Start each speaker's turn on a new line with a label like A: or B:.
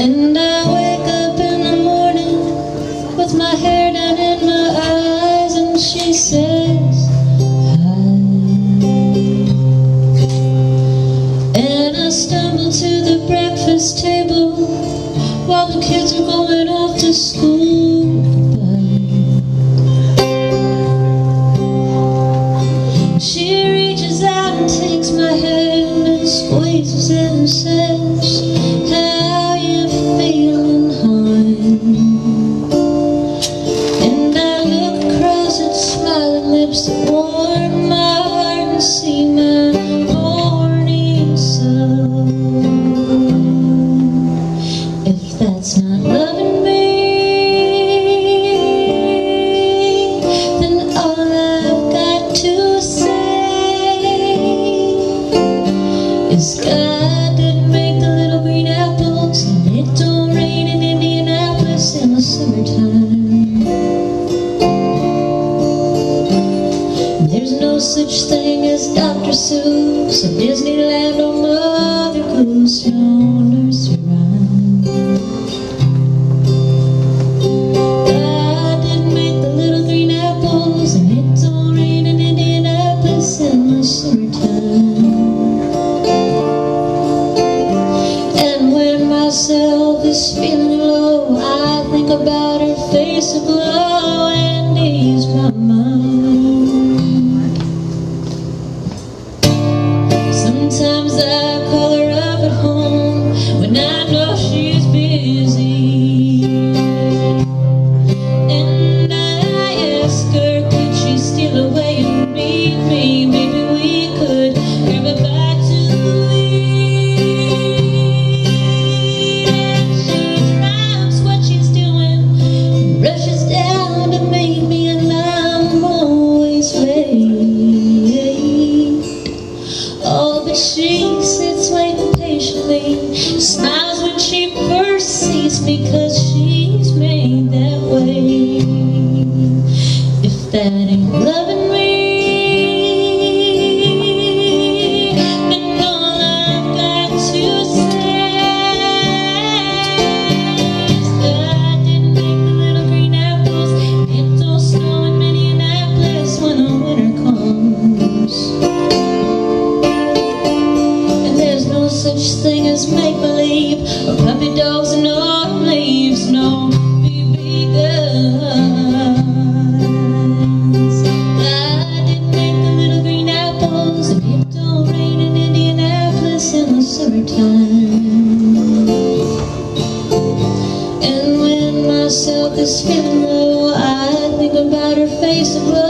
A: And I wake up in the morning with my hair down in my eyes, and she says hi. And I stumble to the breakfast table while the kids are going off to school. She reaches out and takes my hand and squeezes it and says, how you feeling, hon? And I look across at smiling lips that warm my heart and see my morning sun. If that's not loving me, then all I've got to say is God didn't make the little green apples, and it don't rain in Indianapolis in the summertime. There's no such thing as Dr. Seuss or Disneyland or Mother Goose, no nursery rhyme. God didn't make the little green apples, and it don't rain in Indianapolis in the summertime. And when myself is feeling low, I think about her face aglow and ease my mind. Sometimes I call her up at home when I know she's busy, and I ask her, could she steal away and meet me? Maybe we could grab a bite to eat. And she drops what she's doing, rushes down to meet me, and I'm always late. Oh, but she sits waiting patiently, smiles when she first sees me, 'cause she's made that way. If that ain't loving me, then all I've got to say is God didn't make the little green apples, it don't snow in Minneapolis when the winter comes. And there's no such thing as make-believe or puppy dogs and autumn leaves, no BB guns. God didn't make the little green apples, and it don't rain in Indianapolis in the summertime. And when myself is feeling low, I think about her face aglow